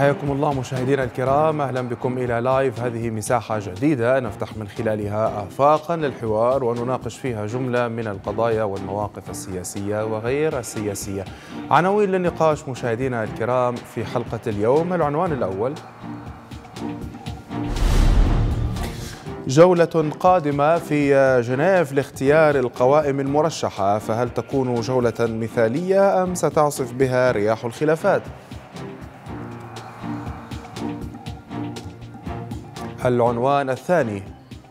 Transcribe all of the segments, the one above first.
حياكم الله مشاهدينا الكرام، أهلا بكم إلى لايف. هذه مساحة جديدة نفتح من خلالها آفاقا للحوار ونناقش فيها جملة من القضايا والمواقف السياسية وغير السياسية. عناوين للنقاش مشاهدينا الكرام في حلقة اليوم. العنوان الأول: جولة قادمة في جنيف لاختيار القوائم المرشحة، فهل تكون جولة مثالية أم ستعصف بها رياح الخلافات؟ العنوان الثاني: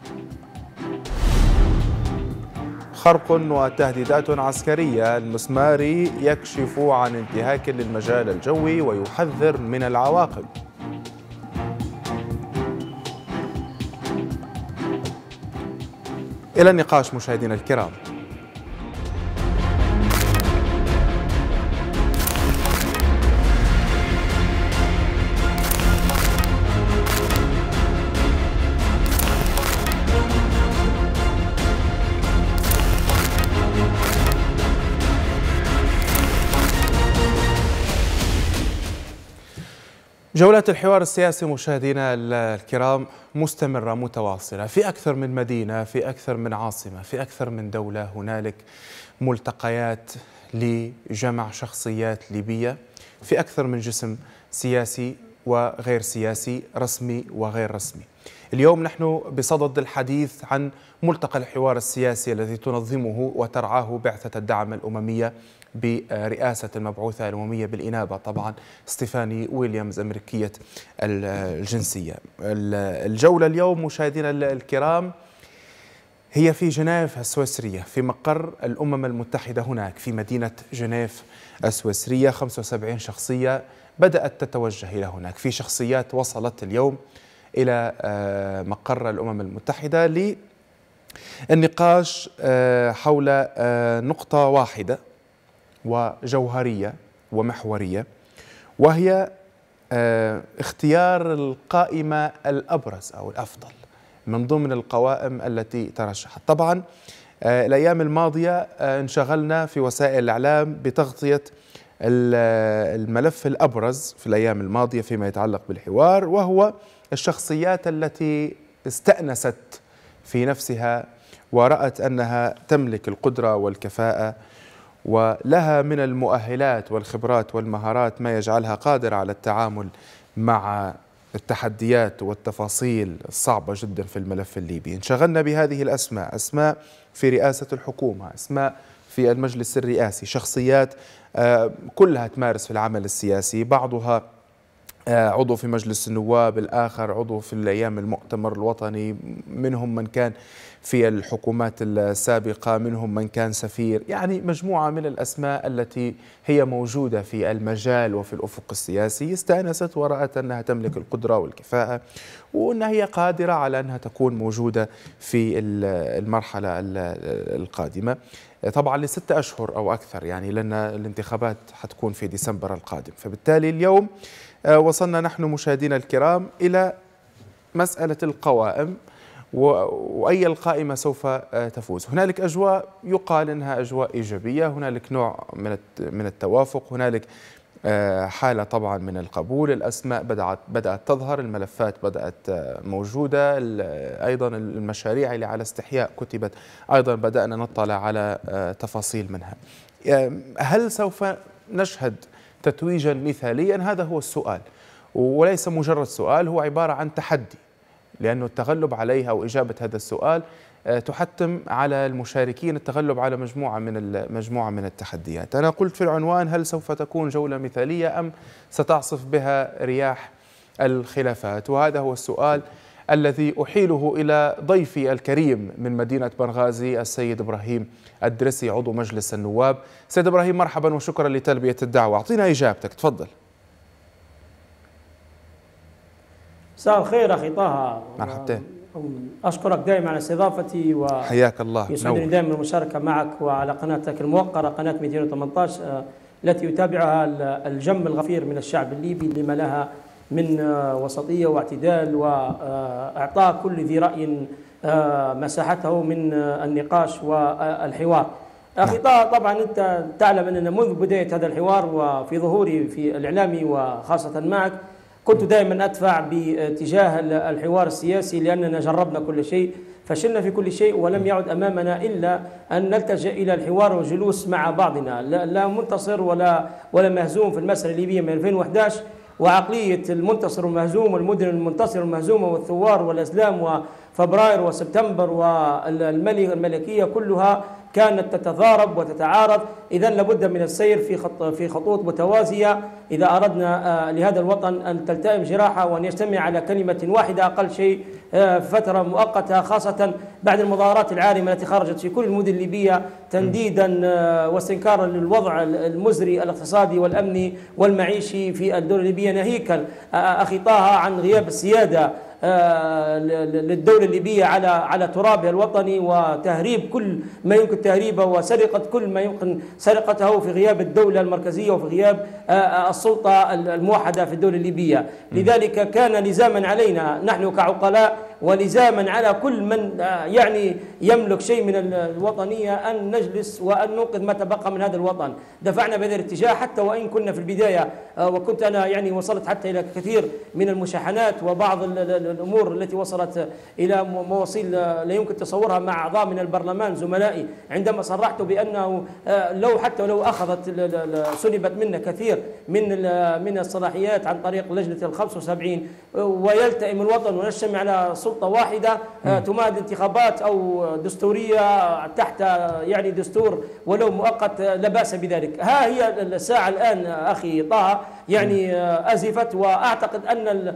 خرق وتهديدات عسكرية، المسماري يكشف عن انتهاك للمجال الجوي ويحذر من العواقب. إلى النقاش مشاهدينا الكرام. جولات الحوار السياسي مشاهدينا الكرام مستمرة متواصلة في أكثر من مدينة، في أكثر من عاصمة، في أكثر من دولة. هنالك ملتقيات لجمع شخصيات ليبية في أكثر من جسم سياسي وغير سياسي، رسمي وغير رسمي. اليوم نحن بصدد الحديث عن ملتقى الحوار السياسي الذي تنظمه وترعاه بعثة الدعم الأممية برئاسة المبعوثة الأممية بالإنابة طبعا ستيفاني ويليامز، أمريكية الجنسية. الجولة اليوم مشاهدينا الكرام هي في جنيف السويسرية، في مقر الأمم المتحدة هناك في مدينة جنيف السويسرية. 75 شخصية بدأت تتوجه إلى هناك، في شخصيات وصلت اليوم إلى مقر الأمم المتحدة للنقاش حول نقطة واحدة وجوهرية ومحورية، وهي اختيار القائمة الأبرز أو الأفضل من ضمن القوائم التي ترشحت. طبعا الأيام الماضية انشغلنا في وسائل الإعلام بتغطية الملف الأبرز في الأيام الماضية فيما يتعلق بالحوار، وهو الشخصيات التي استأنست في نفسها ورأت أنها تملك القدرة والكفاءة ولها من المؤهلات والخبرات والمهارات ما يجعلها قادرة على التعامل مع التحديات والتفاصيل الصعبة جدا في الملف الليبي. انشغلنا بهذه الأسماء، أسماء في رئاسة الحكومة، أسماء في المجلس الرئاسي، شخصيات كلها تمارس في العمل السياسي، بعضها عضو في مجلس النواب، الآخر عضو في الأيام المؤتمر الوطني، منهم من كان في الحكومات السابقة، منهم من كان سفير، يعني مجموعة من الأسماء التي هي موجودة في المجال وفي الأفق السياسي استأنست ورأت أنها تملك القدرة والكفاءة وأنها هي قادرة على أنها تكون موجودة في المرحلة القادمة، طبعا ل6 أشهر أو أكثر، يعني لأن الانتخابات حتكون في ديسمبر القادم. فبالتالي اليوم وصلنا نحن مشاهدينا الكرام إلى مسألة القوائم وأي القائمة سوف تفوز. هنالك أجواء يقال أنها أجواء إيجابية، هنالك نوع من التوافق، هنالك حالة طبعا من القبول، الأسماء بدأت تظهر، الملفات بدأت موجودة، أيضا المشاريع اللي على استحياء كتبت أيضا بدأنا نطلع على تفاصيل منها. هل سوف نشهد تتويجا مثاليا؟ هذا هو السؤال، وليس مجرد سؤال، هو عبارة عن تحدي، لأنه التغلب عليه أو إجابة هذا السؤال تحتم على المشاركين التغلب على مجموعة من التحديات. أنا قلت في العنوان: هل سوف تكون جولة مثالية أم ستعصف بها رياح الخلافات؟ وهذا هو السؤال الذي أحيله إلى ضيفي الكريم من مدينة بنغازي، السيد إبراهيم الدرسي، عضو مجلس النواب. سيد إبراهيم، مرحبا وشكرا لتلبية الدعوة، أعطينا إجابتك، تفضل. مساء الخير أخي طه، مرحبتين. أشكرك دائما على استضافتي حياك الله، يسعدني دائما المشاركة معك وعلى قناتك الموقرة قناة 218 التي يتابعها الجم الغفير من الشعب الليبي لما لها من وسطية واعتدال وإعطاء كل ذي رأي مساحته من النقاش والحوار. أخي طبعا أنت تعلم أننا منذ بداية هذا الحوار وفي ظهوري في الإعلامي وخاصة معك كنت دائما أدفع باتجاه الحوار السياسي لأننا جربنا كل شيء، فشلنا في كل شيء، ولم يعد أمامنا إلا أن نلتجئ إلى الحوار والجلوس مع بعضنا، لا منتصر ولا مهزوم في المسألة الليبية من 2011. وعقلية المنتصر والمهزوم والمدن المنتصرة والمهزومة والثوار والأسلام وفبراير وسبتمبر والملكية كلها كانت تتضارب وتتعارض. إذن لابد من السير في خطوط متوازية إذا أردنا لهذا الوطن أن تلتئم جراحة وأن يجتمع على كلمة واحدة أقل شيء فترة مؤقتة، خاصة بعد المظاهرات العارمة التي خرجت في كل المدن الليبية تنديدا واستنكارا للوضع المزري الاقتصادي والأمني والمعيشي في الدولة الليبية، ناهيكا أخي طه عن غياب السيادة للدولة الليبية على ترابها الوطني، وتهريب كل ما يمكن تهريبه وسرقة كل ما يمكن سرقته في غياب الدولة المركزية وفي غياب السلطة الموحدة في الدولة الليبية. لذلك كان لزاما علينا نحن كعقلاء ولزاما على كل من يعني يملك شيء من الوطنية أن نجلس وأن ننقذ ما تبقى من هذا الوطن. دفعنا بهذا الاتجاه حتى وإن كنا في البداية وكنت أنا يعني وصلت حتى إلى كثير من المشاحنات وبعض الأمور التي وصلت إلى مواصيل لا يمكن تصورها مع أعضاء من البرلمان زملائي، عندما صرحت بأنه لو أخذت سلبت منا كثير من الصلاحيات عن طريق لجنة ال75 ويلتئم الوطن ونجتمع على سلطة واحدة تماد انتخابات أو دستورية تحت يعني دستور ولو مؤقت لا بأس بذلك. ها هي الساعة الآن أخي طه يعني أزفت، وأعتقد أن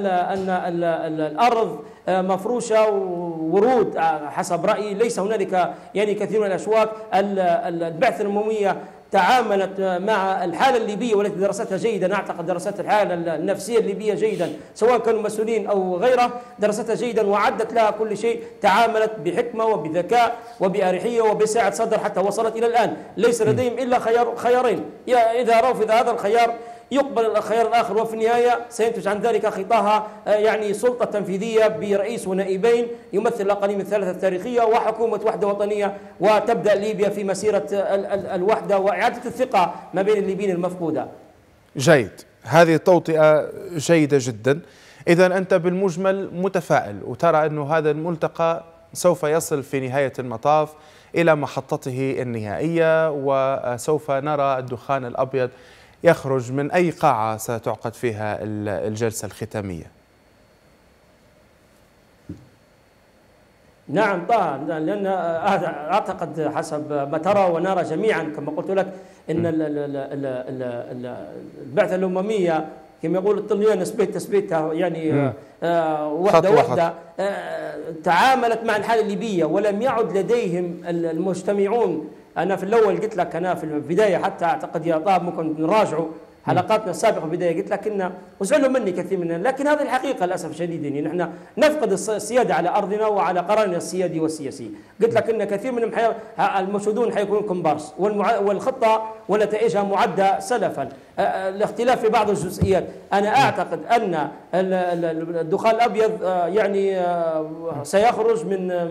الأرض مفروشة ورود حسب رأيي. ليس هنالك يعني كثير من الأشواك. البعثة الأممية تعاملت مع الحالة الليبية والتي درستها جيدا، أعتقد درست الحالة النفسية الليبية جيدا سواء كانوا مسؤولين أو غيره، درستها جيدا وعدت لها كل شيء، تعاملت بحكمة وبذكاء وبأريحية وبسعة صدر حتى وصلت إلى الآن. ليس لديهم إلا خيارين، إذا رفض هذا الخيار يقبل الخيار الآخر، وفي النهاية سينتج عن ذلك أخي طه يعني سلطة تنفيذية برئيس ونائبين يمثل الأقاليم الثلاثة التاريخية وحكومة وحدة وطنية، وتبدأ ليبيا في مسيرة الوحدة وإعادة الثقة ما بين الليبيين المفقودة. جيد، هذه التوطئة جيدة جدا. إذا أنت بالمجمل متفائل وترى أنه هذا الملتقى سوف يصل في نهاية المطاف إلى محطته النهائية، وسوف نرى الدخان الأبيض يخرج من أي قاعة ستعقد فيها الجلسة الختامية. نعم طبعا، لأن أعتقد حسب ما ترى ونرى جميعا كما قلت لك أن البعثة الأممية كما يقول الطليان تثبيتها يعني وحدة تعاملت مع الحالة الليبية ولم يعد لديهم المجتمعون. أنا في الأول قلت لك، أنا في البداية حتى أعتقد يا طاب ممكن نراجعوا حلقاتنا السابقة في البداية قلت لك إن وزعلوا مني كثير مننا، لكن هذه الحقيقة للأسف الشديد يعني نحن نفقد السيادة على أرضنا وعلى قرارنا السيادي والسياسي. قلت لك إن كثير منهم المشهودون حيكونوا كومبارس والخطة ونتائجها معدة سلفا. الاختلاف في بعض الجزئيات. أنا أعتقد أن الدخان الأبيض يعني سيخرج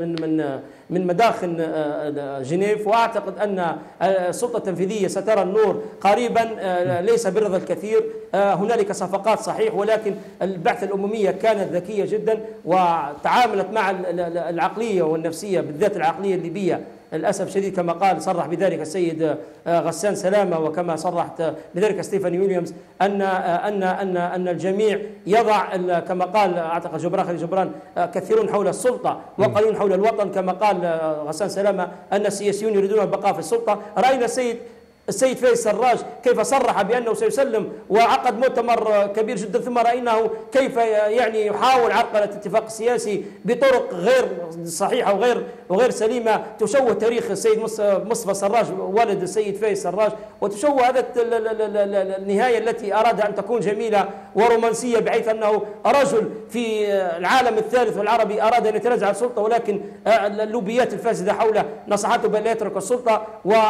من مداخن جنيف، وأعتقد أن السلطة التنفيذية سترى النور قريبا ليس برضا الكثير. هنالك صفقات صحيح، ولكن البعثة الأممية كانت ذكية جدا وتعاملت مع العقلية والنفسية بالذات العقلية الليبية. للأسف الشديد كما قال صرح بذلك السيد غسان سلامة وكما صرحت بذلك ستيفاني ويليامز أن الجميع يضع كما قال أعتقد جبران خليل جبران كثيرون حول السلطة وقليلون حول الوطن. كما قال غسان سلامة أن السياسيون يريدون البقاء في السلطة. رأينا السيد فايز سراج كيف صرح بأنه سيسلم وعقد مؤتمر كبير جدا، ثم رأيناه كيف يعني يحاول عرقلة الاتفاق السياسي بطرق غير صحيحة وغير سليمة تشوه تاريخ السيد مصطفى سراج والد السيد فايز سراج، وتشوه هذا النهاية التي أراد أن تكون جميلة ورومانسية، بحيث أنه رجل في العالم الثالث والعربي أراد أن يتنازع عن السلطة، ولكن اللوبيات الفاسدة حوله نصحته بأن لا يترك السلطة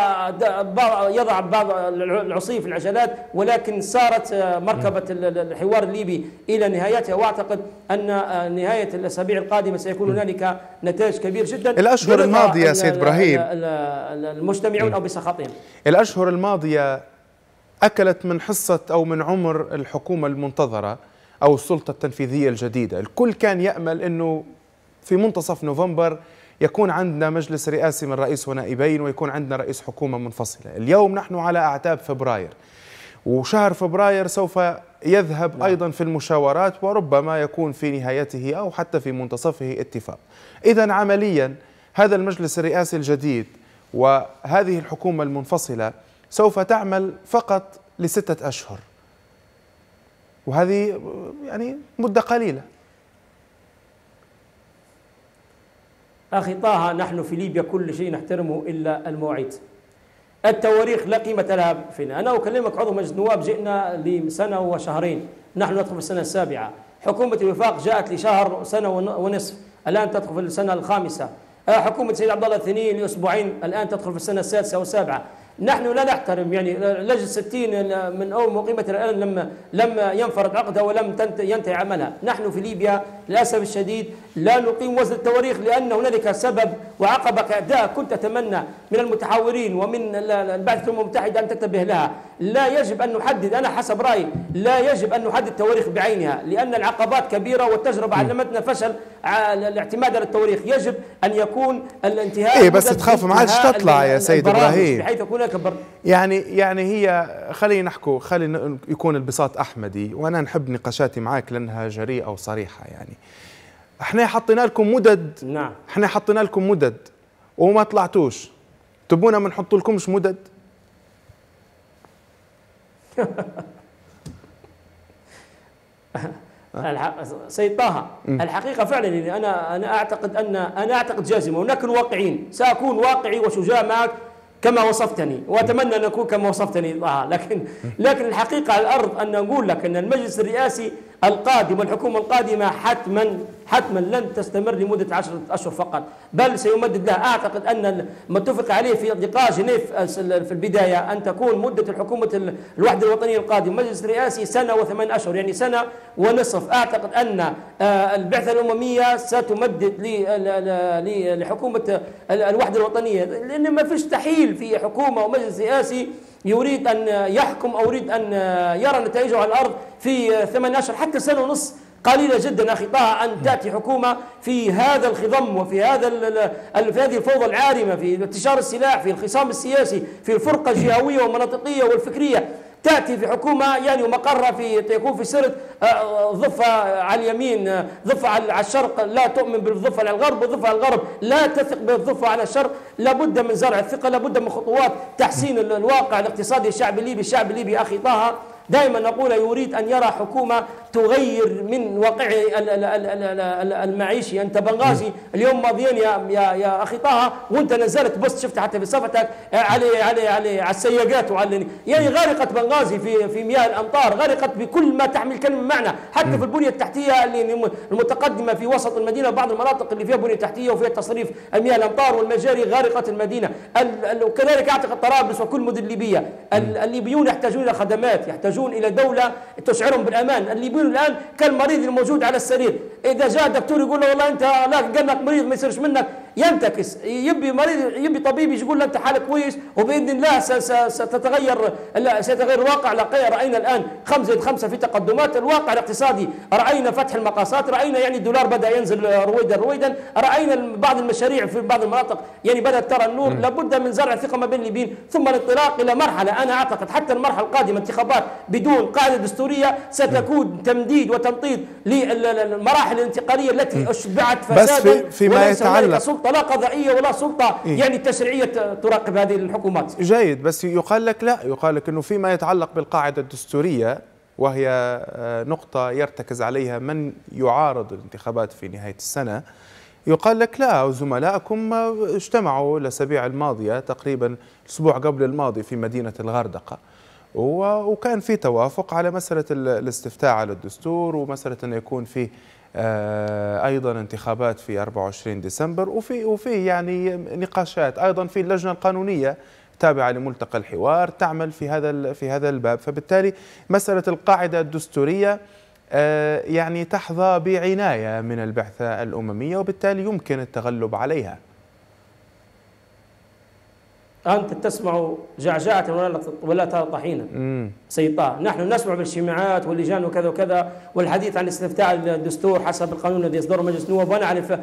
ويضع بعض العصي في العجلات، ولكن سارت مركبة الحوار الليبي إلى نهايتها. وأعتقد أن نهاية الأسابيع القادمة سيكون هنالك نتائج كبير جدا. الأشهر الماضية سيد إبراهيم المجتمعون أو بسخطهم، الأشهر الماضية أكلت من حصة أو من عمر الحكومة المنتظرة أو السلطة التنفيذية الجديدة. الكل كان يأمل أنه في منتصف نوفمبر يكون عندنا مجلس رئاسي من رئيس ونائبين ويكون عندنا رئيس حكومة منفصلة. اليوم نحن على أعتاب فبراير، وشهر فبراير سوف يذهب أيضا في المشاورات، وربما يكون في نهايته أو حتى في منتصفه اتفاق. إذن عمليا هذا المجلس الرئاسي الجديد وهذه الحكومة المنفصلة سوف تعمل فقط ل6 أشهر، وهذه يعني مدة قليلة. أخي طه، نحن في ليبيا كل شيء نحترمه إلا المواعيد. التواريخ لا قيمة لها فينا. أنا أكلمك عضو مجلس النواب، جئنا لسنة وشهرين، نحن ندخل في السنة السابعة. حكومة الوفاق جاءت لشهر سنة ونصف، الآن تدخل في السنة الخامسة. حكومة سيد عبد الله الثاني لأسبوعين، الآن تدخل في السنة السادسة والسابعة. نحن لا نحترم يعني لجنة 60 من أول قيمة الآن لم ينفرد عقدها ولم ينتهي عملها. نحن في ليبيا للأسف الشديد لا نقيم وزن التواريخ، لأن هنالك سبب وعقبة كأداء كنت أتمنى من المتحاورين ومن البعثة الأمم المتحدة أن تنتبه لها. لا يجب أن نحدد، أنا حسب رأيي لا يجب أن نحدد تواريخ بعينها، لأن العقبات كبيرة والتجربة علمتنا فشل الاعتماد على التواريخ. يجب أن يكون الانتهاء بس تخاف ما عادش تطلع يا سيد إبراهيم، بحيث يكون يعني هي خلينا نحكوا، خلينا يكون البساط أحمدي، وأنا نحب نقاشاتي معاك لأنها جريئة وصريحة. يعني احنا حطينا لكم مدد، نعم احنا حطينا لكم مدد وما طلعتوش، تبونا ما نحط لكمش مدد؟ سيد طه، الحقيقة فعلا يعني أنا أعتقد جازمة، ونكون واقعين. سأكون واقعي وشجاع معك كما وصفتني، وأتمنى أن أكون كما وصفتني طه، لكن الحقيقة على الأرض أن نقول لك أن المجلس الرئاسي القادم والحكومة القادمة حتما لن تستمر لمدة 10 أشهر فقط، بل سيمدد لها. أعتقد أن ما اتفق عليه في لقاء جنيف في البداية أن تكون مدة الحكومة الوحدة الوطنية القادمة مجلس رئاسي 1 سنة و8 أشهر، يعني 1 سنة ونصف. أعتقد أن البعثة الأممية ستمدد لحكومة الوحدة الوطنية، لأن ما فيش تحيل في حكومة ومجلس رئاسي يريد أن يحكم أو يريد أن يرى نتائجه على الأرض في 8 أشهر. حتى سنة ونصف قليلة جدا أخي طه، أن تأتي حكومة في هذا الخضم وفي في هذه الفوضى العارمة، في انتشار السلاح، في الخصام السياسي، في الفرقة الجهوية والمناطقية والفكرية. تأتي في حكومة يعني ومقرها يكون في سرد ضفة على اليمين، ضفة على الشرق لا تؤمن بالضفة على الغرب، والضفة على الغرب لا تثق بالضفة على الشرق. لابد من زرع الثقة، لابد من خطوات تحسين الواقع الاقتصادي الشعب الليبي. الشعب الليبي أخي طه دائما نقول يريد أن يرى حكومة تغير من واقعه المعيشي. أنت بنغازي اليوم ماضيين يا أخي طه، وأنت نزلت بوست شفت حتى في صفحتك على السياقات يعني غرقت بنغازي في مياه الأمطار، غرقت بكل ما تحمل كلمة معنى، حتى في البنية التحتية المتقدمة في وسط المدينة، بعض المناطق اللي فيها بنية تحتية وفيها تصريف المياه الأمطار والمجاري غارقت المدينة. وكذلك أعتقد طرابلس وكل مدن الليبية. الليبيون يحتاجون إلى خدمات، يحتاجون إلى دولة تشعرهم بالأمان. الليبيون الآن كالمريض الموجود على السرير، إذا جاء الدكتور يقول له والله أنت لا قالك مريض ما يصيرش منك، ينتكس. يبي مريض، يبي طبيب يقول له أنت حالك كويس وبإذن الله سيتغير الواقع. رأينا الآن 5 في تقدمات الواقع الاقتصادي، رأينا فتح المقاصات، رأينا يعني الدولار بدأ ينزل رويدا، رأينا بعض المشاريع في بعض المناطق يعني بدأت ترى النور. لابد من زرع الثقة ما بين الليبيين، ثم الانطلاق إلى مرحلة. أنا أعتقد حتى المرحلة القادمة انتخابات بدون قاعدة دستورية ستكون تمديد وتمطيط للمراحل الانتقالية التي أشبعت فسادا، فيما يتعلق سلطة لا قضائية ولا سلطة يعني تشريعية تراقب هذه الحكومات. جيد، بس يقال لك لا، يقال لك أنه فيما يتعلق بالقاعدة الدستورية، وهي نقطة يرتكز عليها من يعارض الانتخابات في نهاية السنة، يقال لك لا، زملائكم اجتمعوا الأسابيع الماضية تقريبا الأسبوع قبل الماضي في مدينة الغردقة، وكان في توافق على مسألة الاستفتاء على الدستور، ومسألة أن يكون في أيضا انتخابات في 24 ديسمبر، وفي يعني نقاشات أيضا في اللجنة القانونية تابعة لملتقى الحوار تعمل في هذا الباب. فبالتالي مسألة القاعدة الدستورية يعني تحظى بعناية من البعثة الأممية، وبالتالي يمكن التغلب عليها. أنت تسمع جعجعة ولا ترى طحينا. سيد طه، نحن نسمع بالاجتماعات واللجان وكذا وكذا والحديث عن استفتاء الدستور حسب القانون الذي يصدره مجلس النواب، وأنا أعرف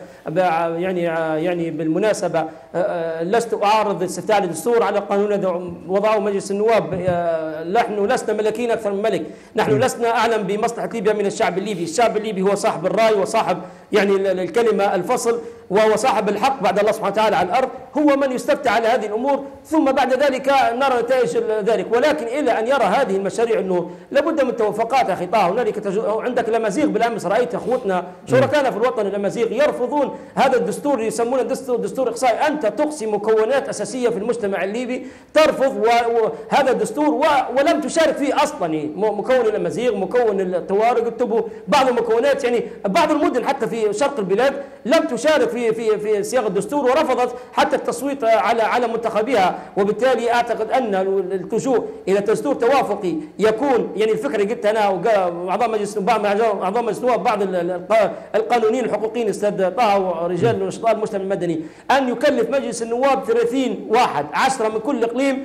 يعني بالمناسبة لست أعارض استفتاء الدستور على القانون الذي وضعه مجلس النواب. نحن لسنا ملكين أكثر من ملك، نحن لسنا أعلم بمصلحة ليبيا من الشعب الليبي. الشعب الليبي هو صاحب الرأي وصاحب يعني الكلمة الفصل، وهو صاحب الحق بعد الله سبحانه وتعالى على الأرض، هو من يستفتى على هذه الأمور، ثم بعد ذلك نرى نتائج ذلك. ولكن إلى أن يرى هذه المشاريع أنه لابد من توافقات أخي طه. هنالك عندك الأمازيغ بالأمس، رأيت أخوتنا شركائنا في الوطن الأمازيغ يرفضون هذا الدستور، يسمونه دستور إقصائي. أنت تقصي مكونات أساسية في المجتمع الليبي، ترفض هذا الدستور ولم تشارك فيه أصلا. مكون الأمازيغ، مكون الطوارق، اكتبوا بعض المكونات، يعني بعض المدن حتى في شرق البلاد لم تشارك في صياغه الدستور ورفضت حتى التصويت على منتخبها. وبالتالي اعتقد ان اللجوء الى دستور توافقي يكون يعني الفكره قلت انا واعضاء مجلس النواب بعض القانونيين الحقوقيين استاذ طه ورجال نشطاء المجتمع المدني ان يكلف مجلس النواب 30 واحد 10 من كل اقليم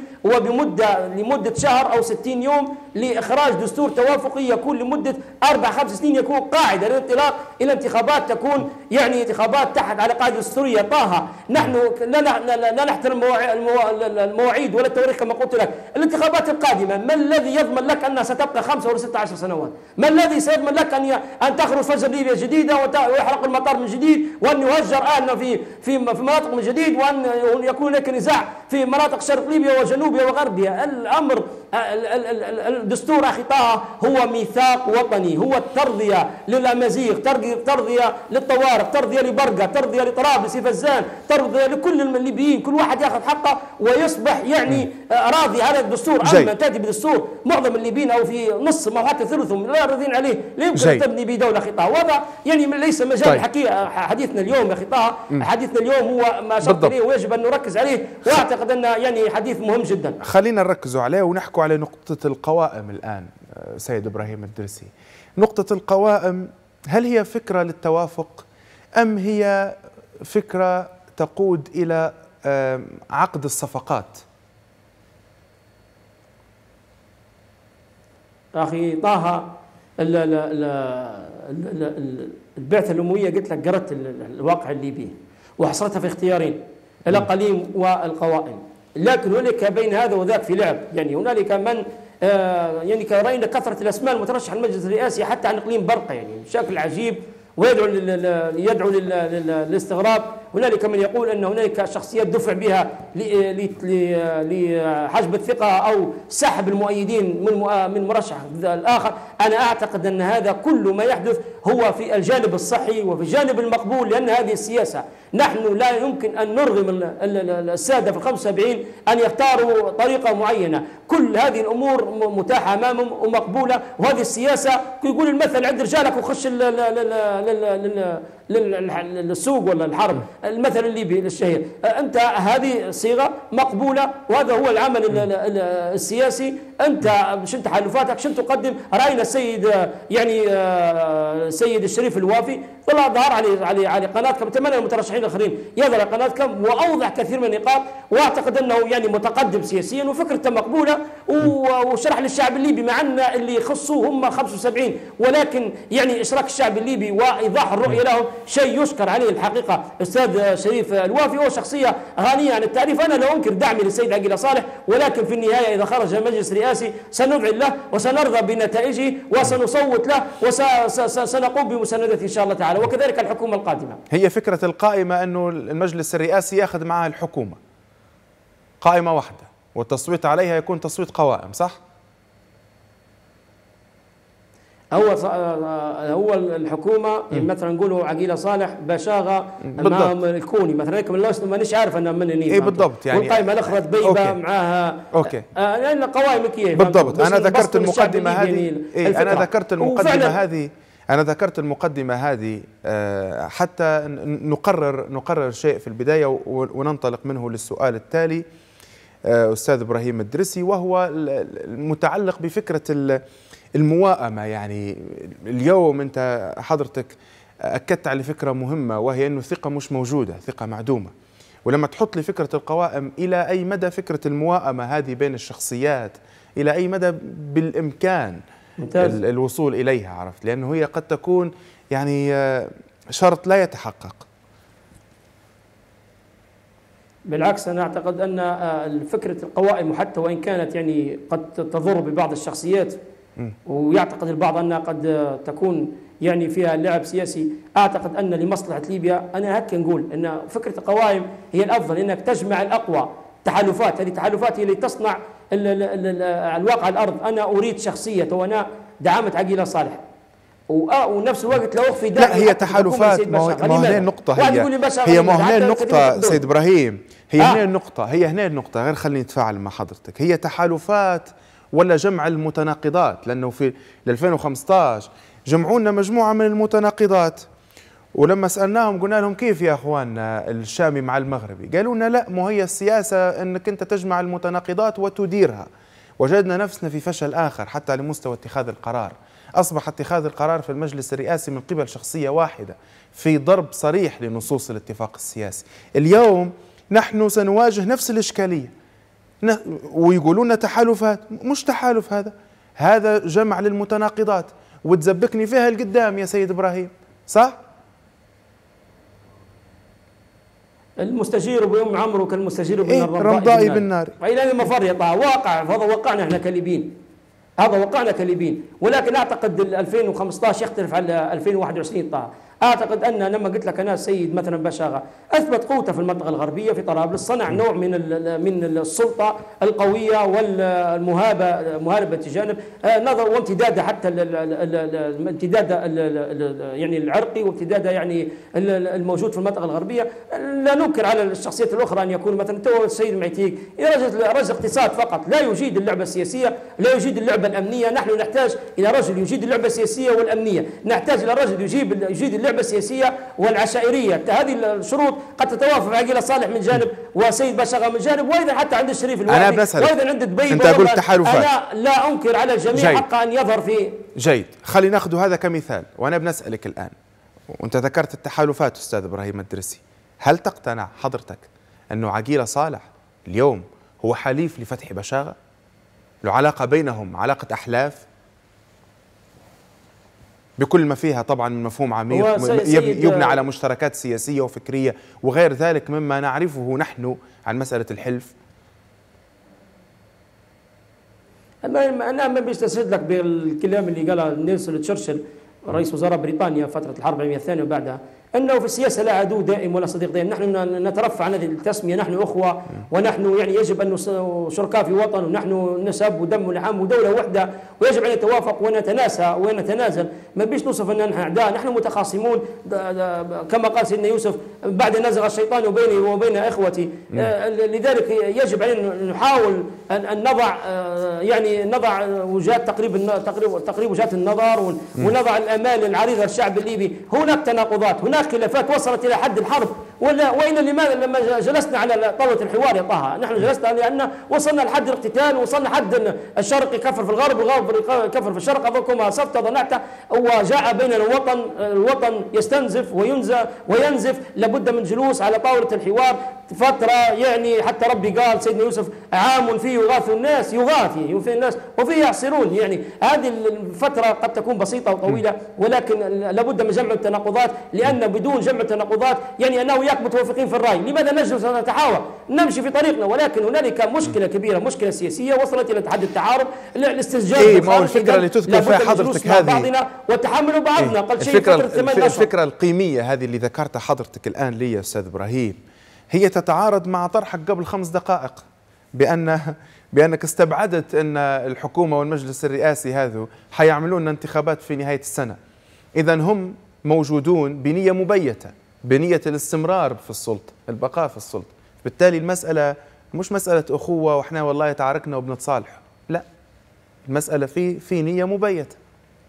لمده شهر او 60 يوم لاخراج دستور توافقي يكون لمده 4-5 سنين، يكون قاعده للانطلاق الى انتخابات تكون يعني انتخابات تحت على قاعده دستوريه. طه، نحن لا نحترم المواعيد ولا التواريخ كما قلت لك. الانتخابات القادمه ما الذي يضمن لك انها ستبقى 5 أو 16 سنوات؟ ما الذي سيضمن لك ان تخرج فجر ليبيا جديده ويحرق المطار من جديد، وان يهجر اهلنا في مناطق من جديد، وان يكون هناك نزاع في مناطق شرق ليبيا وجنوبها وغربها؟ الامر الدستور اخي طه هو ميثاق وطني، هو الترضيه للامازيغ، ترضيه للطوارق، ترضيه لبرقه، ترضيه لطرابلس، فزان، ترضيه لكل الليبيين، كل واحد ياخذ حقه ويصبح يعني راضي على الدستور. اما تاتي بدستور معظم الليبيين او في نص ما حتى ثلثهم لا راضين عليه، لا يمكن تبني به دوله اخي طه. وهذا يعني ليس مجال حديثنا اليوم يا اخي طه. حديثنا اليوم هو ما اشرت اليه ويجب ان نركز عليه، واعتقد انه يعني حديث مهم جدا. خلينا نركزوا عليه ونحكوا على نقطه القوائم الان. سيد ابراهيم الدرسي، نقطه القوائم هل هي فكره للتوافق أم هي فكرة تقود إلى عقد الصفقات؟ أخي طه، البعثة الأموية قلت لك قرأت الواقع الليبي وحصرتها في اختيارين، الأقاليم والقوائم، لكن هنالك بين هذا وذاك في لعب. يعني هنالك من يعني رأينا كثرة الأسماء المترشحة للمجلس الرئاسي حتى عن إقليم برقة يعني بشكل عجيب ويدعو للاستغراب. هنالك من يقول أن هنالك شخصيات دفع بها لحجب الثقة أو سحب المؤيدين من مرشح الآخر. أنا أعتقد أن هذا كل ما يحدث هو في الجانب الصحي وفي الجانب المقبول، لأن هذه السياسة نحن لا يمكن أن نرغم السادة في 75 أن يختاروا طريقة معينة. كل هذه الأمور متاحة أمامهم ومقبولة، وهذه السياسة يقول المثل عند رجالك وخش للسوق ولا الحرب، المثل الليبي الشهير. أنت هذه صيغة مقبولة وهذا هو العمل السياسي. أنت شنو تحالفاتك، شنو تقدم؟ رأينا السيد يعني السيد الشريف الوافي طلع ظهر على قناتكم، أتمنى المترشحين الآخرين يظهر قناتكم وأوضح كثير من النقاط، وأعتقد أنه يعني متقدم سياسيا وفكرته مقبولة وشرح للشعب الليبي، مع أن اللي يخصوه هم 75، ولكن يعني إشراك الشعب الليبي وإيضاح الرؤية لهم شيء يشكر عليه الحقيقة. أستاذ شريف الوافي هو شخصية غنية عن التعريف. أنا لا أنكر دعمي للسيد عقيلة صالح، ولكن في النهاية إذا خرج مجلس رئاسي سندعي له وسنرضى بنتائجه وسنصوت له وسنقوم بمساندته إن شاء الله تعالى، وكذلك الحكومة القادمة. هي فكرة القائمة أنه المجلس الرئاسي يأخذ معها الحكومة قائمة واحدة والتصويت عليها يكون تصويت قوائم، صح؟ هو الحكومه مثلا نقولوا عقيله صالح بشاغه معهم الكوني مثلا، مانيش عارف انا من اي بالضبط، يعني والقائمه الاخرى دبيبه معاها اوكي لان قوائم كيف بالضبط. انا ذكرت المقدمه هذه انا ذكرت المقدمه هذه حتى نقرر شيء في البدايه وننطلق منه للسؤال التالي استاذ ابراهيم الدرسي، وهو المتعلق بفكره المواءمة. يعني اليوم أنت حضرتك أكدت على فكرة مهمة، وهي أنه الثقة مش موجودة، ثقة معدومة، ولما تحط لي فكرة القوائم، إلى أي مدى فكرة المواءمة هذه بين الشخصيات، إلى أي مدى بالإمكان الوصول إليها، عرفت؟ لأنه هي قد تكون يعني شرط لا يتحقق. بالعكس، أنا أعتقد أن فكرة القوائم حتى وإن كانت يعني قد تضر ببعض الشخصيات، ويعتقد البعض أنها قد تكون يعني فيها لعب سياسي، أعتقد أن لمصلحة ليبيا أنا هكا نقول أن فكرة القوائم هي الأفضل، أنك تجمع الأقوى تحالفات. هذه التحالفات هي اللي تصنع الواقع على الأرض. أنا أريد شخصية، وأنا دعمت عقيلة صالح، ونفس الوقت لا أخفي لا، هي تحالفات. ما هي النقطة، ما هي النقطة سيد إبراهيم، هي هنا النقطة. غير خليني أتفاعل مع حضرتك. هي تحالفات ولا جمع المتناقضات؟ لأنه في 2015 جمعوا لنا مجموعة من المتناقضات، ولما سألناهم قلنا لهم كيف يا أخواننا الشامي مع المغربي، قالوا لنا لا، مو هي السياسة أنك أنت تجمع المتناقضات وتديرها. وجدنا نفسنا في فشل آخر حتى على مستوى اتخاذ القرار. أصبح اتخاذ القرار في المجلس الرئاسي من قبل شخصية واحدة في ضرب صريح لنصوص الاتفاق السياسي. اليوم نحن سنواجه نفس الإشكالية، ويقولون تحالفات. مش تحالف، هذا جمع للمتناقضات، وتزبكني فيها القدام يا سيد إبراهيم، صح؟ المستجير بأم عمرو كالمستجير بن الرمضاء بالنار. إلى المفر يطلع واقع. هذا وقعنا احنا كليبين، هذا وقعنا كليبين. ولكن أعتقد 2015 يختلف عن 2021 طه. أعتقد أن لما قلت لك أنا السيد مثلا بشاغة أثبت قوته في المنطقة الغربية في طرابلس، صنع نوع من السلطة القوية والمهابة، مهاربة الجانب، نظر وامتداده حتى الامتداد يعني العرقي، وامتداده يعني الموجود في المنطقة الغربية. لا ننكر على الشخصيات الأخرى أن يكون مثلا تو السيد المعيتيق رجل اقتصاد فقط، لا يجيد اللعبة السياسية، لا يجيد اللعبة الأمنية. نحن نحتاج إلى رجل يجيد اللعبة السياسية والأمنية، نحتاج إلى رجل يجيد اللعبة السياسية والعشائرية. هذه الشروط قد تتوافق عقيلة صالح من جانب وسيد بشاغة من جانب، وأيضا حتى عند الشريف الوادي، وأيضا عند دبي. أنت قلت تحالفات، أنا لا أنكر على الجميع حق أن يظهر في. جيد، خلينا ناخذ هذا كمثال. وأنا بنسألك الآن، وأنت ذكرت التحالفات أستاذ إبراهيم الدرسي، هل تقتنع حضرتك أنه عقيلة صالح اليوم هو حليف لفتحي بشاغة؟ له علاقة بينهم علاقة أحلاف بكل ما فيها طبعا من مفهوم عميق يبنى على مشتركات سياسية وفكرية وغير ذلك مما نعرفه نحن عن مسألة الحلف؟ أنا ما بيستشهد لك بالكلام اللي قاله نيلسون تشرشل رئيس وزراء بريطانيا فترة الحرب العالمية الثانية وبعدها، أنه في السياسة لا عدو دائم ولا صديق دائم. نحن نترفع عن هذه التسمية، نحن أخوة، ونحن يعني يجب أن شركاء في وطن، ونحن نسب ودم ولحم ودولة واحدة، ويجب أن نتوافق ونتناسى ونتنازل. ما بيش نوصف أن نحن أعداء، نحن متخاصمون كما قال سيدنا يوسف بعد نزغ الشيطان بيني وبين إخوتي. لذلك يجب أن نحاول أن نضع يعني نضع وجهات تقريب وجهات النظر، ونضع الآمال العريضة للشعب الليبي. هناك تناقضات، هناك خلافات وصلت إلى حد الحرب، وإلا لماذا لما جلسنا على طاولة الحوار يا طه؟ نحن جلسنا لأن وصلنا لحد الاقتتال، وصلنا لحد الشرق يكفر في الغرب والغرب يكفر في الشرق. أظنكم صفت ضنعت، وجاء بيننا الوطن يستنزف وينزف. لابد من جلوس على طاولة الحوار فترة، يعني حتى ربي قال سيدنا يوسف عام فيه يغاث الناس، يغاثي الناس وفيه يعصرون. يعني هذه الفترة قد تكون بسيطة وطويلة، ولكن لابد من جمع التناقضات، لأن بدون جمع التناقضات يعني أنا وياك متوافقين في الرأي، لماذا نجلس ونتحاور نمشي في طريقنا؟ ولكن هنالك مشكلة كبيرة، مشكلة سياسية وصلت إلى تحدي التعارض، الاستسجال. ما هو الفكرة اللي تذكر فيها حضرتك هذه بعضنا وتحمل بعضنا. قد شيء الفكرة القيمية هذه اللي ذكرتها حضرتك الآن لي يا أستاذ إبراهيم، هي تتعارض مع طرحك قبل 5 دقائق بأنك استبعدت أن الحكومة والمجلس الرئاسي هذو حيعملون انتخابات في نهاية السنة. إذن هم موجودون بنية مبيتة، بنية الاستمرار في السلطة، البقاء في السلطة. بالتالي المسألة مش مسألة أخوة وإحنا والله تعاركنا وبنتصالح، لا، المسألة في نية مبيتة.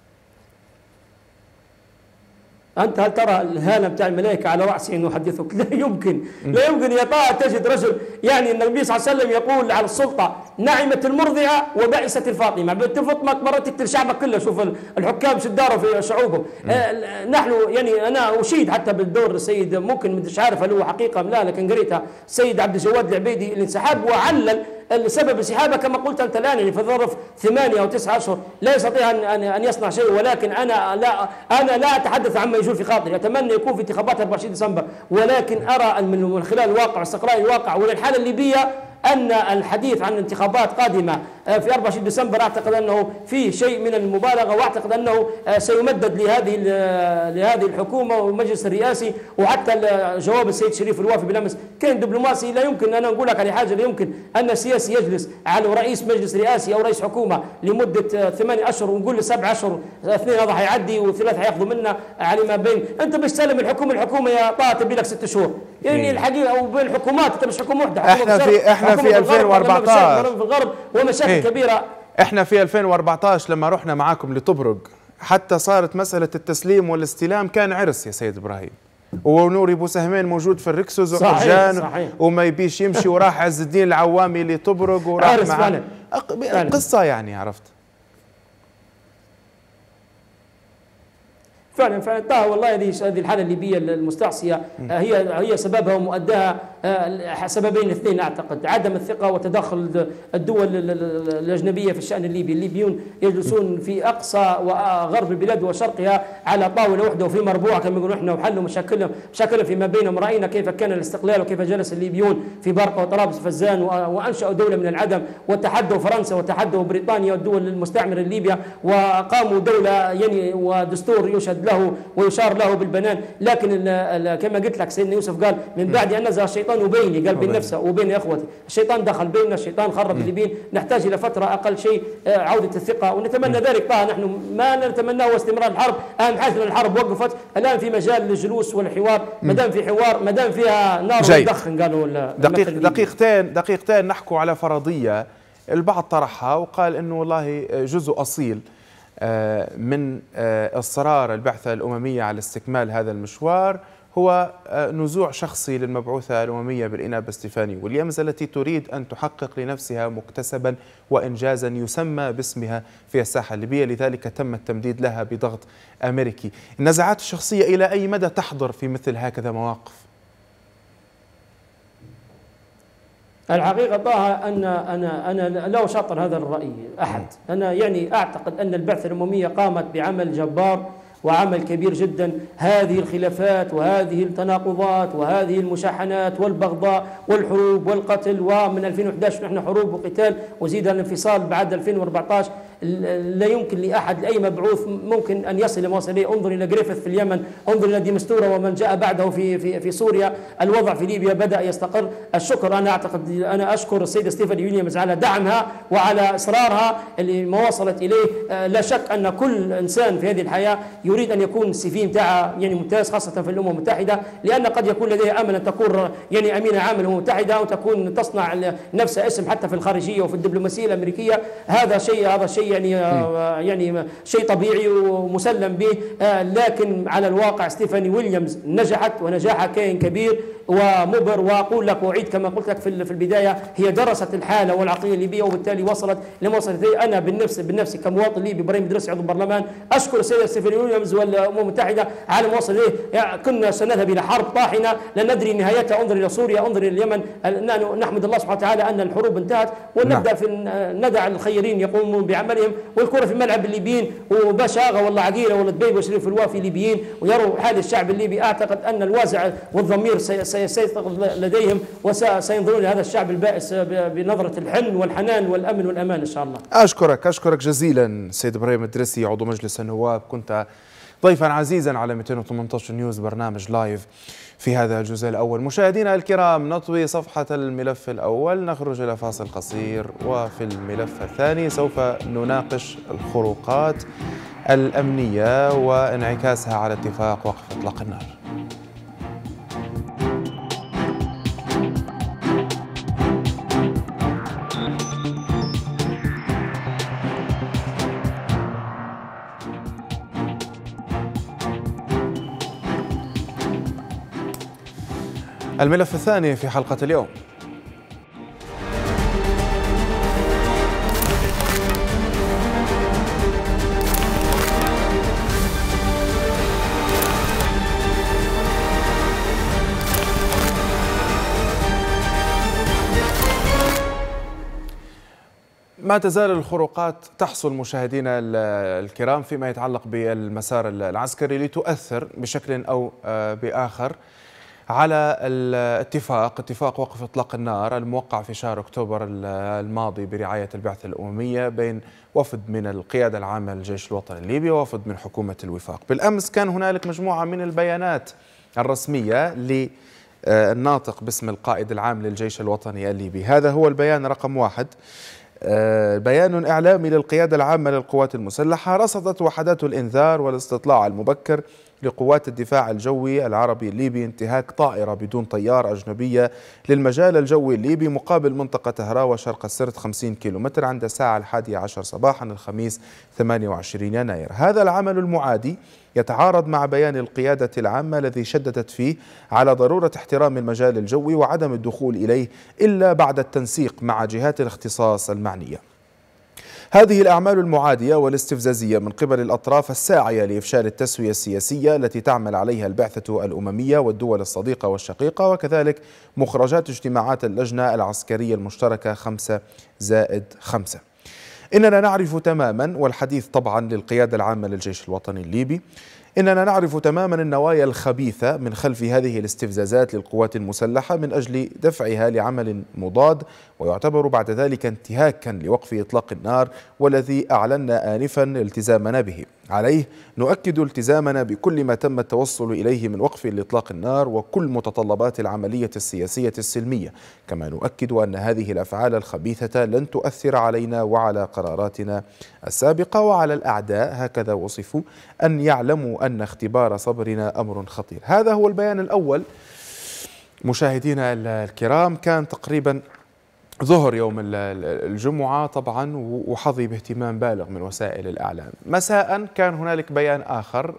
أنت هل ترى الهالة بتاع الملائكة على رأسي أن يحدثك؟ لا يمكن، لا يمكن يا طه تجد رجل، يعني النبي صلى الله عليه وسلم يقول على السلطة نعمة المرضعة وبائسة الفاطمة. بنت فاطمة مرات تقتل شعبك كله. شوف الحكام شو داروا في شعوبهم. نحن يعني أنا أشيد حتى بالدور السيد، ممكن مش عارف هل هو حقيقة لا، لكن قريتها السيد عبد الجواد العبيدي الانسحاب، وعلل السبب انسحابه كما قلت أنت الآن، يعني في ظرف 8 أو 9 أشهر لا يستطيع أن يصنع شيء. ولكن أنا لا أتحدث عما يجول في خاطري، أتمنى يكون في انتخابات 24 ديسمبر، ولكن أرى من خلال الواقع واستقراء الواقع وللحالة الليبية أن الحديث عن انتخابات قادمة في 24 ديسمبر أعتقد أنه في شيء من المبالغة، وأعتقد أنه سيمدد لهذه الحكومة والمجلس الرئاسي. وحتى جواب السيد شريف الوافي بالأمس كان دبلوماسي. لا يمكن، أنا أقول لك على حاجة، لا يمكن أن السياسي يجلس على رئيس مجلس رئاسي أو رئيس حكومة لمدة 8 أشهر ونقول له 7 أشهر 2 هذا حيعدي و3 حياخذوا منا على ما بين. أنت مش تسلم الحكومة يا طه تبي لك 6 شهور يعني الحقيقة. وبين الحكومات أنت مش حكومة واحدة، احنا في 2014 في الغرب ومشاكل كبيرة. احنا في 2014 لما رحنا معاكم لطبرق حتى صارت مسألة التسليم والاستلام كان عرس يا سيد إبراهيم، ونوري بوسهمين موجود في الركسوس وحجان وما يبيش يمشي، وراح عز الدين العوامي لطبرق وراح مع قصة يعني عرفت. فعلا طه والله هذه الحاله الليبيه المستعصيه هي سببها ومؤداها سببين اثنين اعتقد: عدم الثقه وتدخل الدول الاجنبيه في الشان الليبي. الليبيون يجلسون في اقصى وغرب البلاد وشرقها على طاوله واحده وفي مربوعه كما يقولون احنا، وحلوا مشاكلهم فيما بينهم. راينا كيف كان الاستقلال وكيف جلس الليبيون في برقه وطرابلس وفزان وانشاوا دوله من العدم، وتحدوا فرنسا وتحدوا بريطانيا والدول المستعمره لليبيا، وقاموا دوله يعني ودستور يشهد له ويشار له بالبنان. لكن كما قلت لك سيدنا يوسف قال من بعد ان نزغ الشيطان وبيني، قال بين نفسه وبين اخوتي. الشيطان دخل بيننا، الشيطان خرب الليبيين. نحتاج الى فتره اقل شيء عوده الثقه، ونتمنى ذلك. طه نحن ما نتمناه هو استمرار الحرب، اهم حاجه الحرب وقفت، الان في مجال للجلوس والحوار. ما دام في حوار، ما دام فيها نار وتدخن. قالوا دقيقتين نحكوا على فرضيه البعض طرحها وقال انه والله جزء اصيل من إصرار البعثة الأممية على استكمال هذا المشوار هو نزوع شخصي للمبعوثة الأممية بالإنابة ستيفاني ويليامز التي تريد أن تحقق لنفسها مكتسبا وإنجازا يسمى باسمها في الساحة الليبية، لذلك تم التمديد لها بضغط أمريكي. النزاعات الشخصية إلى أي مدى تحضر في مثل هكذا مواقف؟ الحقيقة طه أنا لا أشاطر هذا الرأي أحد. أنا يعني أعتقد أن البعثة الأممية قامت بعمل جبار وعمل كبير جدا. هذه الخلافات وهذه التناقضات وهذه المشاحنات والبغضاء والحروب والقتل، ومن 2011 نحن حروب وقتال وزيد الانفصال بعد 2014. لا يمكن لأحد لأي مبعوث ممكن أن يصل لما وصل إليه. انظر إلى جريفيث في اليمن، انظر إلى ديمستورا ومن جاء بعده في سوريا. الوضع في ليبيا بدأ يستقر. الشكر أنا أشكر السيدة ستيفاني ويليامز على دعمها وعلى إصرارها اللي ما وصلت إليه. لا شك أن كل إنسان في هذه الحياة يريد أن يكون السي في بتاعه يعني ممتاز، خاصة في الأمم المتحدة، لأن قد يكون لديها أمل أن تكون يعني أمينة عام الأمم المتحدة وتكون تصنع نفسها اسم حتى في الخارجية وفي الدبلوماسية الأمريكية. هذا شيء يعني شيء طبيعي ومسلم به. لكن على الواقع ستيفاني ويليامز نجحت ونجاحها كان كبير ومبهر. واقول لك واعيد كما قلت لك في البدايه، هي درست الحاله والعقليه الليبيه وبالتالي وصلت لما وصلت اليه. انا بالنفس كمواطن ليبي ابراهيم درسي عضو البرلمان اشكر السيده ستيفاني ويليامز والامم المتحده على ما وصل اليه. يعني كنا سنذهب الى حرب طاحنه لا ندري نهايتها. انظر الى سوريا، انظر الى اليمن. نحمد الله سبحانه وتعالى ان الحروب انتهت ونبدا ندع الخيرين يقومون بعملهم، والكره في ملعب الليبيين. وبشاغه والله عقيله والله دبيب وشريف الوافي ليبيين ويروا حال الشعب الليبي. اعتقد ان الوازع والضمير سيستقر لديهم وسينظرون لهذا الشعب البائس بنظرة الحلم والحنان والأمن والأمان إن شاء الله. أشكرك جزيلا سيد إبراهيم الدرسي عضو مجلس النواب، كنت ضيفا عزيزا على 218 نيوز برنامج لايف في هذا الجزء الأول. مشاهدينا الكرام، نطوي صفحة الملف الأول، نخرج إلى فاصل قصير، وفي الملف الثاني سوف نناقش الخروقات الأمنية وانعكاسها على اتفاق وقف إطلاق النار. الملف الثاني في حلقة اليوم: ما تزال الخروقات تحصل مشاهدينا الكرام فيما يتعلق بالمسار العسكري لتؤثر بشكل أو بآخر على اتفاق وقف إطلاق النار الموقع في شهر أكتوبر الماضي برعاية البعثة الأممية بين وفد من القيادة العامة للجيش الوطني الليبي ووفد من حكومة الوفاق. بالأمس كان هنالك مجموعة من البيانات الرسمية للناطق باسم القائد العام للجيش الوطني الليبي. هذا هو البيان رقم 1. بيان إعلامي للقيادة العامة للقوات المسلحة. رصدت وحدات الإنذار والاستطلاع المبكر لقوات الدفاع الجوي العربي الليبي انتهاك طائرة بدون طيار أجنبية للمجال الجوي الليبي مقابل منطقة هراوة شرق السرت 50 كيلومتر عند الساعة 11 صباحا الخميس 28 يناير. هذا العمل المعادي يتعارض مع بيان القيادة العامة الذي شددت فيه على ضرورة احترام المجال الجوي وعدم الدخول إليه إلا بعد التنسيق مع جهات الاختصاص المعنية. هذه الأعمال المعادية والاستفزازية من قبل الأطراف الساعية لإفشال التسوية السياسية التي تعمل عليها البعثة الأممية والدول الصديقة والشقيقة، وكذلك مخرجات اجتماعات اللجنة العسكرية المشتركة 5+5. إننا نعرف تماما، والحديث طبعا للقيادة العامة للجيش الوطني الليبي، إننا نعرف تماما النوايا الخبيثة من خلف هذه الاستفزازات للقوات المسلحة من أجل دفعها لعمل مضاد، ويعتبر بعد ذلك انتهاكا لوقف إطلاق النار والذي أعلنا آنفا التزامنا به. عليه نؤكد التزامنا بكل ما تم التوصل إليه من وقف لإطلاق النار وكل متطلبات العملية السياسية السلمية، كما نؤكد أن هذه الأفعال الخبيثة لن تؤثر علينا وعلى قراراتنا السابقة وعلى الأعداء، هكذا وصفوا، أن يعلموا أن اختبار صبرنا أمر خطير. هذا هو البيان الأول مشاهدينا الكرام، كان تقريبا ظهر يوم الجمعة طبعا وحظي باهتمام بالغ من وسائل الإعلام. مساء كان هنالك بيان آخر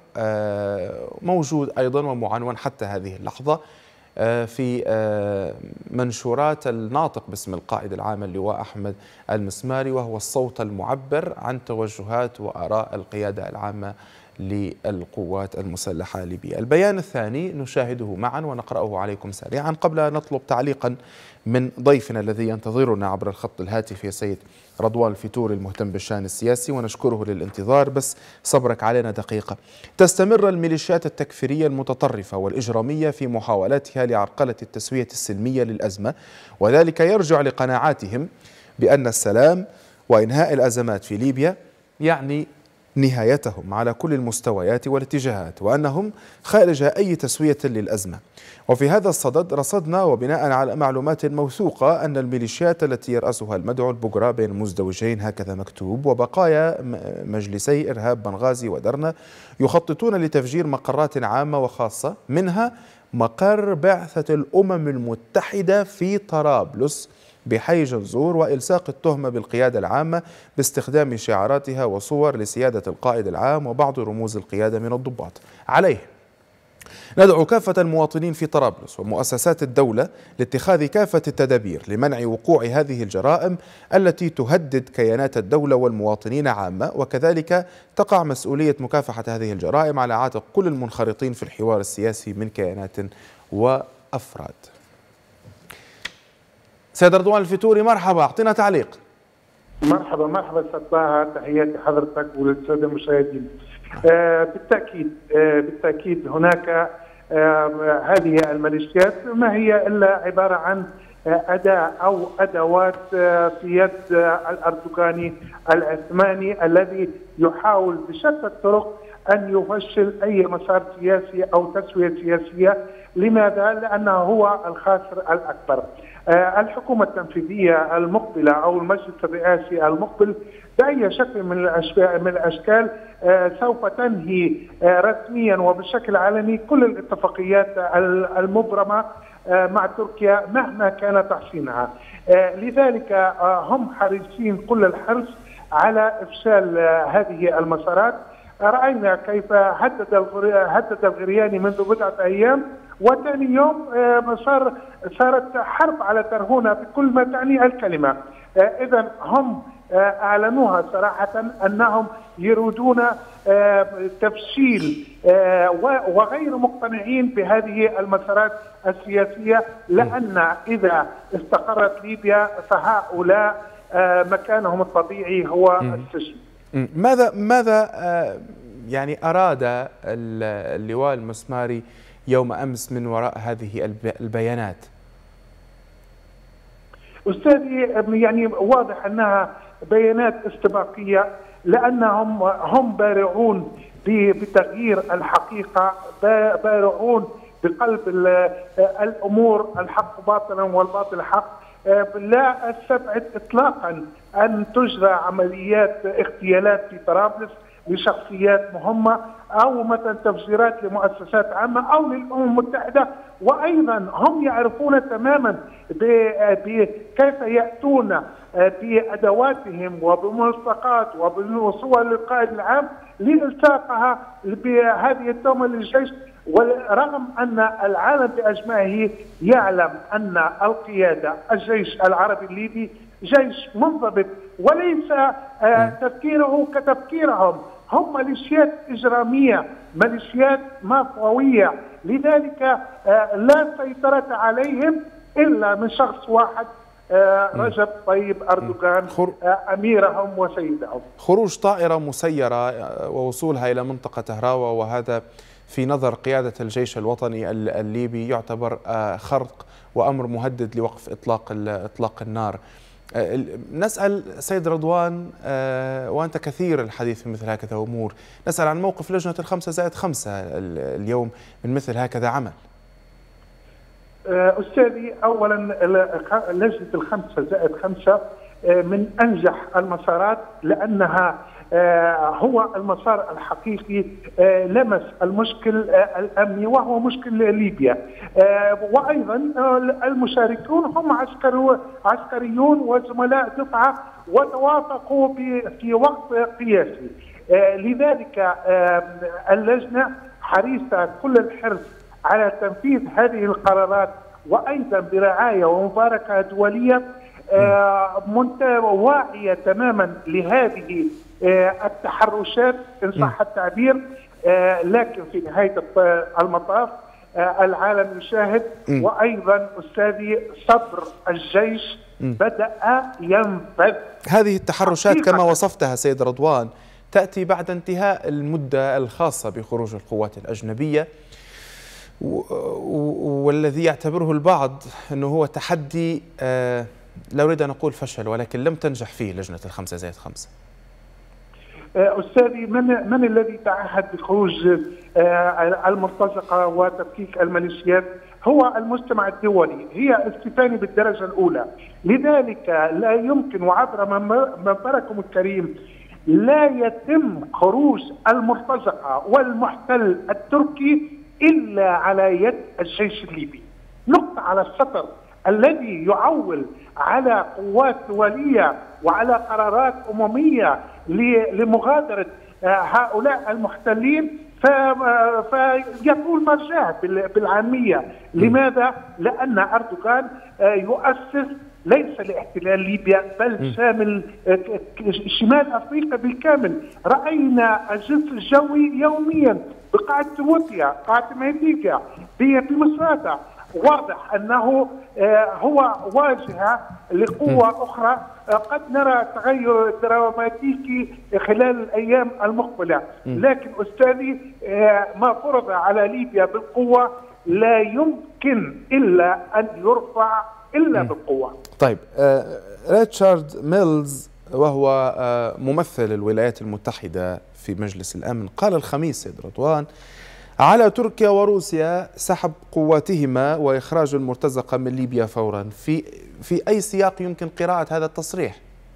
موجود أيضا ومعنون حتى هذه اللحظة في منشورات الناطق باسم القائد العام اللواء أحمد المسماري، وهو الصوت المعبر عن توجهات وآراء القيادة العامة للقوات المسلحة الليبية. البيان الثاني نشاهده معا ونقرأه عليكم سريعا قبل أن نطلب تعليقا من ضيفنا الذي ينتظرنا عبر الخط الهاتفي السيد رضوان الفتوري المهتم بالشأن السياسي، ونشكره للانتظار. بس صبرك علينا دقيقة. تستمر الميليشيات التكفيرية المتطرفة والإجرامية في محاولاتها لعرقلة التسوية السلمية للأزمة، وذلك يرجع لقناعاتهم بأن السلام وإنهاء الأزمات في ليبيا يعني نهايتهم على كل المستويات والاتجاهات، وأنهم خارج أي تسوية للأزمة. وفي هذا الصدد رصدنا وبناء على معلومات موثوقة أن الميليشيات التي يرأسها المدعو البقرة بين مزدوجين، هكذا مكتوب، وبقايا مجلسي إرهاب بنغازي ودرنا يخططون لتفجير مقرات عامة وخاصة، منها مقر بعثة الأمم المتحدة في طرابلس بحي جنزور، وإلصاق التهمة بالقيادة العامة باستخدام شعاراتها وصور لسيادة القائد العام وبعض رموز القيادة من الضباط. عليه ندعو كافة المواطنين في طرابلس ومؤسسات الدولة لاتخاذ كافة التدابير لمنع وقوع هذه الجرائم التي تهدد كيانات الدولة والمواطنين عامة، وكذلك تقع مسؤولية مكافحة هذه الجرائم على عاتق كل المنخرطين في الحوار السياسي من كيانات وأفراد. سيد رضوان الفتوري مرحبا، أعطينا تعليق. مرحبا استاذ طه، تحياتي حضرتك وللساده المشاهدين. بالتاكيد هناك هذه الميليشيات ما هي الا عباره عن اداه او ادوات في يد الاردوغاني العثماني الذي يحاول بشتى الطرق ان يفشل اي مسار سياسي او تسويه سياسيه. لماذا؟ لانه هو الخاسر الاكبر. الحكومة التنفيذية المقبلة أو المجلس الرئاسي المقبل بأي شكل من الأشكال سوف تنهي رسميا وبشكل علني كل الاتفاقيات المبرمة مع تركيا مهما كان تحسينها. لذلك هم حريصين كل الحرص على إفشال هذه المسارات. رأينا كيف هدد الغرياني منذ بضعة أيام، وثاني يوم صارت حرب على ترهونة بكل ما تعني الكلمة. إذا هم أعلنوها صراحة أنهم يريدون تفشيل وغير مقتنعين بهذه المسارات السياسية، لأن إذا استقرت ليبيا فهؤلاء مكانهم الطبيعي هو السجن. ماذا يعني أراد اللواء المسماري يوم أمس من وراء هذه البيانات؟ أستاذي، يعني واضح أنها بيانات استباقية، لأنهم هم بارعون بتغيير الحقيقة، بارعون بقلب الأمور، الحق باطلا والباطل حق. لا أستبعد إطلاقا أن تجرى عمليات اغتيالات في طرابلس لشخصيات مهمة، أو مثلا تفجيرات لمؤسسات عامة أو للأمم المتحدة. وأيضا هم يعرفون تماما كيف يأتون بأدواتهم وبملصقات وبصور للقائد العام لإلصاقها بهذه التهمة للجيش، ورغم أن العالم بأجمعه يعلم أن القيادة الجيش العربي الليبي جيش منضبط، وليس تفكيره كتفكيرهم. هم ميليشيات إجرامية، ميليشيات مافيوية، لذلك لا سيطرة عليهم إلا من شخص واحد، رجب طيب أردوغان، أميرهم وسيدهم. خروج طائرة مسيرة ووصولها إلى منطقة هراوة، وهذا في نظر قيادة الجيش الوطني الليبي يعتبر خرق وأمر مهدد لوقف إطلاق النار. نسأل سيد رضوان، وأنت كثير الحديث في مثل هكذا أمور، نسأل عن موقف لجنة 5+5 اليوم من مثل هكذا عمل. أستاذي، أولا لجنة 5+5 من أنجح المسارات، لأنها هو المسار الحقيقي لمس المشكل الأمني وهو مشكل ليبيا. وأيضا المشاركون هم عسكريون وزملاء دفعة وتوافقوا في وقت قياسي. لذلك اللجنة حريصة كل الحرص على تنفيذ هذه القرارات، وأيضا برعاية ومباركة دولية واعية تماما لهذه التحرشات إن صح التعبير. لكن في نهاية المطاف العالم يشاهد، وأيضا أستاذي صبر الجيش بدأ ينفذ. هذه التحرشات كما وصفتها سيد رضوان تأتي بعد انتهاء المدة الخاصة بخروج القوات الأجنبية، والذي يعتبره البعض أنه هو تحدي لا أريد أن أقول فشل، ولكن لم تنجح فيه لجنة 5+5. أستاذي، من الذي تعهد بخروج المرتزقة وتفكيك الميليشيات؟ هو المجتمع الدولي، هي استيفاني بالدرجة الأولى. لذلك لا يمكن، وعبر منبركم الكريم، لا يتم خروج المرتزقة والمحتل التركي إلا على يد الجيش الليبي. نقطة على السطر. الذي يعول على قوات دولية وعلى قرارات أممية لمغادرة هؤلاء المحتلين فيطول مرجاه بالعامية. لماذا؟ لأن أردوغان يؤسس ليس لاحتلال ليبيا بل شامل شمال أفريقيا بالكامل. رأينا الجنس الجوي يوميا بقاعدة توتيا، قاعدة مهديكا، بمصراتة. واضح أنه هو واجهة لقوة أخرى. قد نرى تغير دراماتيكي خلال الأيام المقبلة، لكن أستاذي ما فرض على ليبيا بالقوة لا يمكن إلا أن يرفع إلا بالقوة. طيب، ريتشارد ميلز وهو ممثل الولايات المتحدة في مجلس الأمن قال الخميس سيد رضوان: على تركيا وروسيا سحب قواتهما وإخراج المرتزقة من ليبيا فورا. في أي سياق يمكن قراءة هذا التصريح؟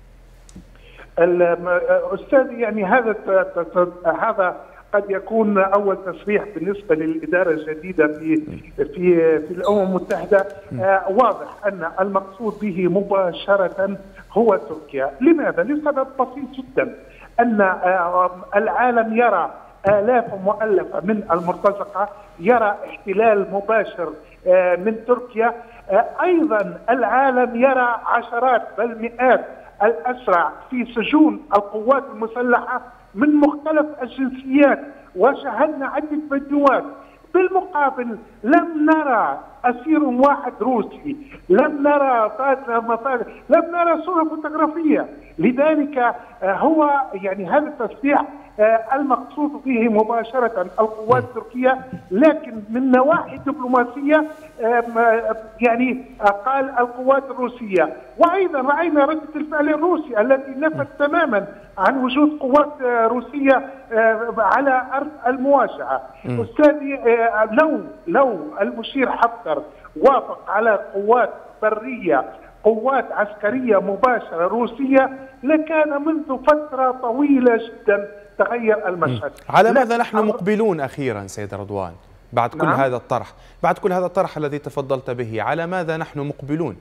أستاذ، يعني هذا قد يكون أول تصريح بالنسبة للإدارة الجديدة في الأمم المتحدة. واضح أن المقصود به مباشرة هو تركيا. لماذا؟ لسبب بسيط جدا، أن العالم يرى آلاف مؤلفة من المرتزقة، يرى احتلال مباشر من تركيا. أيضا العالم يرى عشرات بل مئات الأسرى في سجون القوات المسلحة من مختلف الجنسيات، وشاهدنا عدة فيديوهات بالمقابل لم نرى أسير واحد روسي، لم نرى لم نرى صورة فوتوغرافية. لذلك هو يعني هذا التسليح المقصود به مباشرة القوات التركية، لكن من نواحي دبلوماسية يعني قال القوات الروسية. وأيضا رأينا ردة الفعل الروسي التي نفت تماما عن وجود قوات روسية على أرض المواجهة. أستاذي لو المشير حفتر وافق على قوات برية، قوات عسكرية مباشرة روسية، لكان منذ فترة طويلة جدا تغير المشهد. على ماذا نحن مقبلون أخيرا سيد رضوان بعد كل هذا الطرح، بعد كل هذا الطرح الذي تفضلت به؟ على ماذا نحن مقبلون؟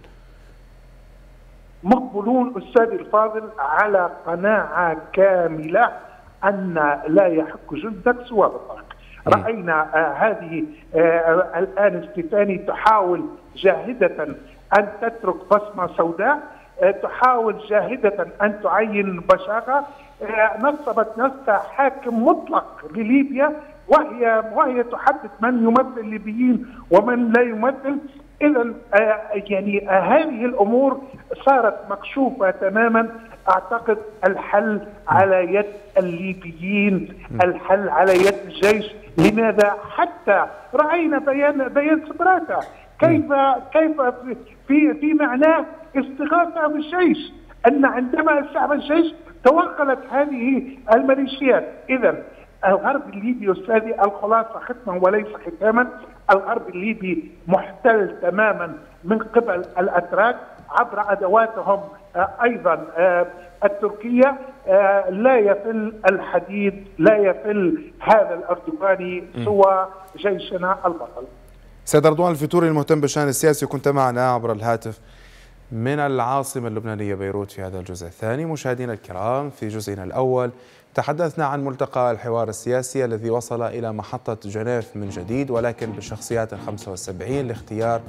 مقبلون أستاذي الفاضل على قناعة كاملة أن لا يحك جندك سوى بطاق. رأينا هذه الآن ستيفاني تحاول جاهدة أن تترك بصمة سوداء، تحاول جاهدة أن تعين بشاغة، نصبت نفسها حاكم مطلق لليبيا، وهي تحدد من يمثل الليبيين ومن لا يمثل. إذا يعني هذه الأمور صارت مكشوفة تماما. أعتقد الحل على يد الليبيين، الحل على يد الجيش. لماذا؟ حتى رأينا بيان سبراتا كيف في معناه استغاثة بالجيش، أن عندما استعمل الجيش توغلت هذه الميليشيات. إذا الغرب الليبي أستاذي، الخلاصة ختما وليس ختاما، الغرب الليبي محتل تماما من قبل الأتراك عبر أدواتهم أيضا التركية. لا يفل الحديد، لا يفل هذا الأردوغاني سوى جيشنا البطل. سيد رضوان الفيتوري المهتم بالشأن السياسي، كنت معنا عبر الهاتف من العاصمة اللبنانية بيروت في هذا الجزء الثاني. مشاهدينا الكرام، في جزئنا الأول تحدثنا عن ملتقى الحوار السياسي الذي وصل إلى محطة جنيف من جديد، ولكن بالشخصيات 75 لاختيار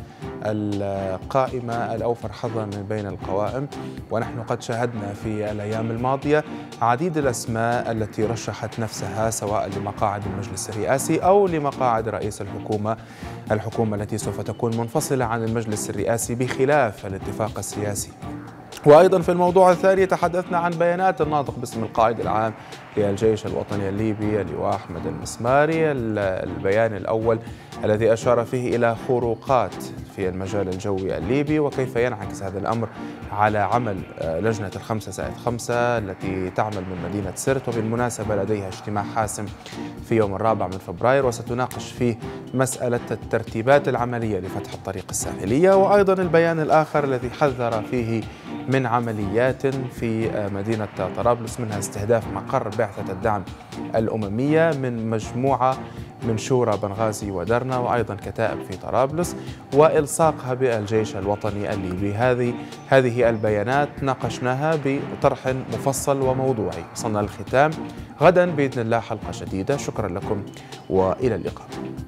القائمة الأوفر حظا من بين القوائم. ونحن قد شاهدنا في الأيام الماضية عديد الأسماء التي رشحت نفسها سواء لمقاعد المجلس الرئاسي أو لمقاعد رئيس الحكومة التي سوف تكون منفصلة عن المجلس الرئاسي بخلاف الاتفاق السياسي. وأيضا في الموضوع الثاني تحدثنا عن بيانات الناطق باسم القائد العام للجيش الوطني الليبي اللواء أحمد المسماري، البيان الأول الذي أشار فيه إلى خروقات في المجال الجوي الليبي وكيف ينعكس هذا الأمر على عمل لجنة 5+5 التي تعمل من مدينة سرت، وبالمناسبة لديها اجتماع حاسم في يوم 4 فبراير وستناقش فيه مسألة الترتيبات العملية لفتح الطريق الساحلية. وأيضا البيان الآخر الذي حذر فيه من عمليات في مدينة طرابلس، منها استهداف مقر بعثة الدعم الأممية من مجموعة من شورى بنغازي ودرنا، وأيضا كتائب في طرابلس، وإلصاقها بالجيش الوطني الليبي. هذه البيانات ناقشناها بطرح مفصل وموضوعي. وصلنا للختام، غدا بإذن الله حلقة جديدة. شكرا لكم وإلى اللقاء.